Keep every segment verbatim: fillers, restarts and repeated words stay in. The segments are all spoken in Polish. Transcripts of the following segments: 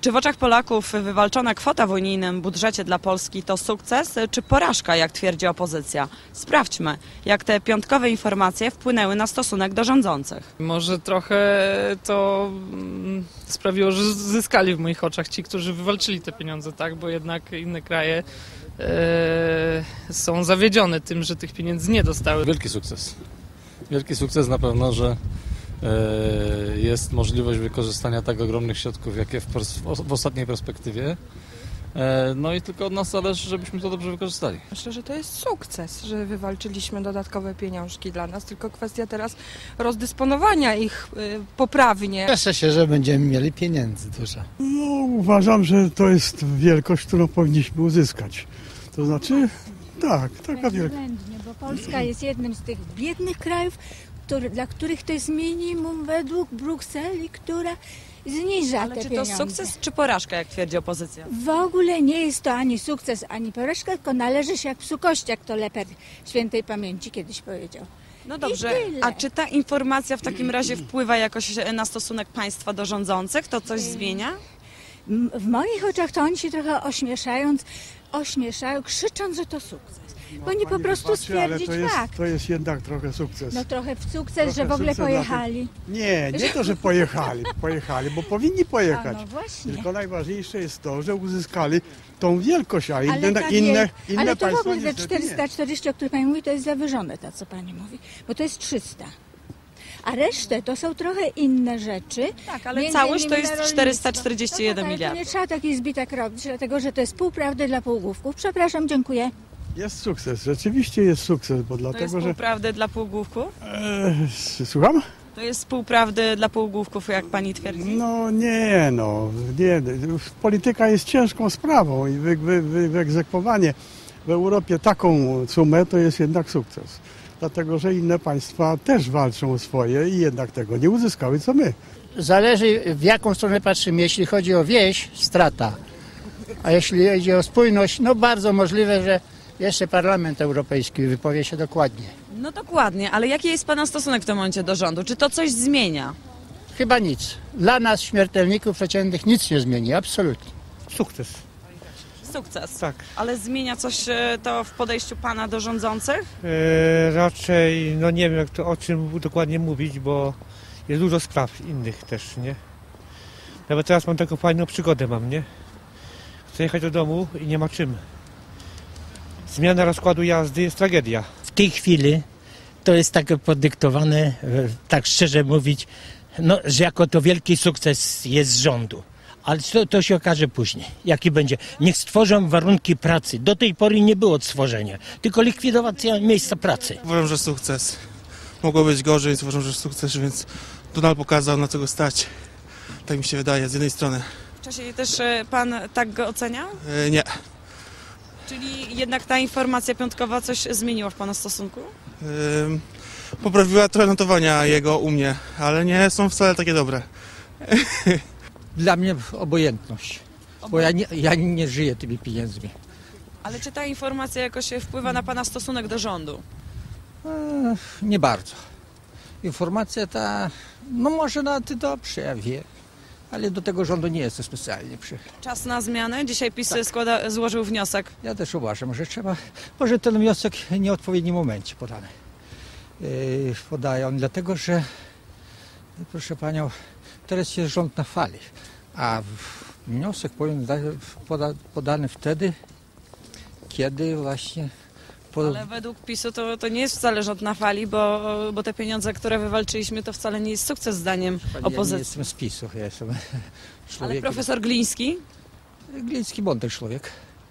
Czy w oczach Polaków wywalczona kwota w unijnym budżecie dla Polski to sukces, czy porażka, jak twierdzi opozycja? Sprawdźmy, jak te piątkowe informacje wpłynęły na stosunek do rządzących. Może trochę to sprawiło, że zyskali w moich oczach ci, którzy wywalczyli te pieniądze, tak? Bo jednak inne kraje e, są zawiedzione tym, że tych pieniędzy nie dostały. Wielki sukces. Wielki sukces na pewno, że jest możliwość wykorzystania tak ogromnych środków, jakie w, w ostatniej perspektywie. No i tylko od nas zależy, żebyśmy to dobrze wykorzystali. Myślę, że to jest sukces, że wywalczyliśmy dodatkowe pieniążki dla nas, tylko kwestia teraz rozdysponowania ich poprawnie. Cieszę się, że będziemy mieli pieniędzy dużo. No, uważam, że to jest wielkość, którą powinniśmy uzyskać. To znaczy, tak, taka wielkość. Bo Polska jest jednym z tych biednych krajów, Który, dla których to jest minimum według Brukseli, która zniża Ale te czy pieniądze. to sukces czy porażka, jak twierdzi opozycja? W ogóle nie jest to ani sukces, ani porażka, tylko należy się jak psu kość, jak to Leper świętej pamięci kiedyś powiedział. No dobrze, I tyle. a czy ta informacja w takim razie wpływa jakoś na stosunek państwa do rządzących? To coś zmienia? W moich oczach to oni się trochę ośmieszając, ośmieszają, krzycząc, że to sukces. Bo oni po prostu Wybaczy, stwierdzić ale to jest, fakt. to jest jednak trochę sukces. No trochę w sukces, Trochę że w ogóle sukces pojechali. Nie, nie to, że pojechali, pojechali, bo powinni pojechać. A no właśnie. Tylko najważniejsze jest to, że uzyskali tą wielkość, a inne, Ale, ta inne, wiel... inne Ale to w państwa ogóle te niestety czterysta czterdzieści, o których pani mówi, to jest zawyżone, to co pani mówi, bo to jest trzysta. A resztę to są trochę inne rzeczy. Tak, ale Między całość to innymi jest na rolnictwo. czterysta czterdzieści jeden No tak, ale miliardów. to nie trzeba takich zbitek robić, dlatego że to jest półprawdy dla półgłówków. Przepraszam, dziękuję. nie. Jest sukces, rzeczywiście jest sukces, bo To jest dlatego, że... półprawdy dla półgłówków? E, słucham? To jest półprawdy dla półgłówków, jak pani twierdzi? No nie, no, nie. Polityka jest ciężką sprawą i wy, wy, wy, wyegzekwowanie w Europie taką sumę to jest jednak sukces. Dlatego, że inne państwa też walczą o swoje i jednak tego nie uzyskały, co my. Zależy, w jaką stronę patrzymy. Jeśli chodzi o wieś, strata. A jeśli chodzi o spójność, no bardzo możliwe, że jeszcze Parlament Europejski wypowie się dokładnie. No dokładnie, ale jaki jest pana stosunek w tym momencie do rządu? Czy to coś zmienia? Chyba nic. Dla nas, śmiertelników przeciętnych, nic nie zmieni, absolutnie. Sukces. Sukces. Tak. Ale zmienia coś e, to w podejściu pana do rządzących? E, raczej, no nie wiem jak to, o czym dokładnie mówić, bo jest dużo spraw innych też, nie? Nawet teraz mam taką fajną przygodę mam, nie? Chcę jechać do domu i nie ma czym. Zmiana rozkładu jazdy jest tragedia. W tej chwili to jest tak podyktowane, tak szczerze mówić, no, że jako to wielki sukces jest z rządu. Ale to, to się okaże później, jaki będzie. Niech stworzą warunki pracy. Do tej pory nie było stworzenia, tylko likwidowacja miejsca pracy. Uważam, że sukces. Mogło być gorzej, więc uważam, że sukces, więc Donald pokazał, na co go stać. Tak mi się wydaje, z jednej strony. Wcześniej też e, pan tak go oceniał? E, nie. Czyli jednak ta informacja piątkowa coś zmieniła w pana stosunku? E, poprawiła trochę notowania jego u mnie, ale nie są wcale takie dobre. Dla mnie obojętność, bo ja nie, ja nie żyję tymi pieniędzmi. Ale czy ta informacja jakoś wpływa na pana stosunek do rządu? E, nie bardzo. Informacja ta, no może na ty dobrze, ja wiem, ale do tego rządu nie jestem specjalnie przychylny. Czas na zmianę? Dzisiaj PiS Tak. składa, złożył wniosek. Ja też uważam, że trzeba, może ten wniosek w nieodpowiednim momencie podany. E, podaje on dlatego, że proszę panią, teraz jest rząd na fali, a wniosek powinien być poda, podany wtedy, kiedy właśnie... Po... Ale według PiSu to, to nie jest wcale rząd na fali, bo, bo te pieniądze, które wywalczyliśmy, to wcale nie jest sukces zdaniem Pani, opozycji. ja nie jestem z PiSu, ja jestem człowiekiem. Ale profesor Gliński? Gliński mądry człowiek.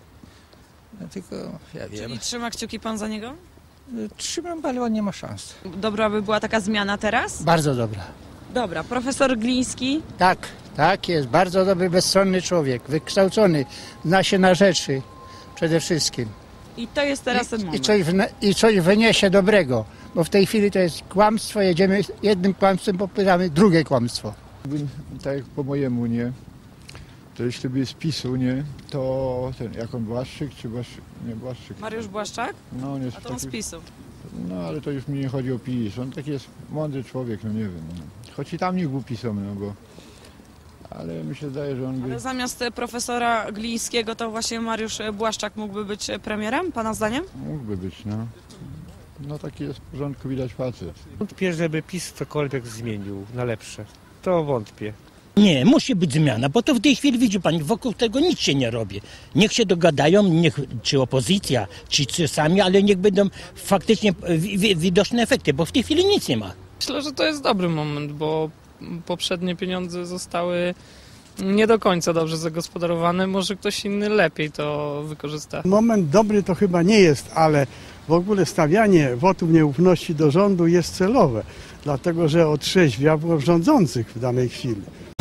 Ja tylko, ja wiem. Czyli trzyma kciuki pan za niego? Trzymam, ale on nie ma szans. Dobra by była taka zmiana teraz? Bardzo dobra. Dobra, profesor Gliński. Tak, tak jest. Bardzo dobry, bezstronny człowiek. Wykształcony, zna się na rzeczy przede wszystkim. I to jest teraz ten I, i, moment. coś wne, I coś wyniesie dobrego, bo w tej chwili to jest kłamstwo, jedziemy jednym kłamstwem, popieramy drugie kłamstwo. Tak jak po mojemu, nie? To jeśli by z PiSu, nie? To ten, jak on, Błaszczyk czy Błaszczyk? Nie, Błaszczyk. Mariusz Błaszczak? No, on jest A to on z taki, PiSu. no ale to już mi nie chodzi o PiS. On taki jest mądry człowiek, no nie wiem. No. Choć i tam nie głupi są, no bo ale mi się zdaje, że on by... Ale zamiast profesora Glińskiego to właśnie Mariusz Błaszczak mógłby być premierem, pana zdaniem? Mógłby być, no. No taki jest w porządku, widać facet. Wątpię, żeby PiS cokolwiek zmienił na lepsze. To wątpię. Nie, musi być zmiana, bo to w tej chwili widzi pani, wokół tego nic się nie robi. Niech się dogadają, niech, czy opozycja, czy, czy sami, ale niech będą faktycznie wi- wi- widoczne efekty, bo w tej chwili nic nie ma. Myślę, że to jest dobry moment, bo poprzednie pieniądze zostały nie do końca dobrze zagospodarowane. Może ktoś inny lepiej to wykorzysta. Moment dobry to chyba nie jest, ale w ogóle stawianie wotum nieufności do rządu jest celowe, dlatego że otrzeźwia rządzących w danej chwili.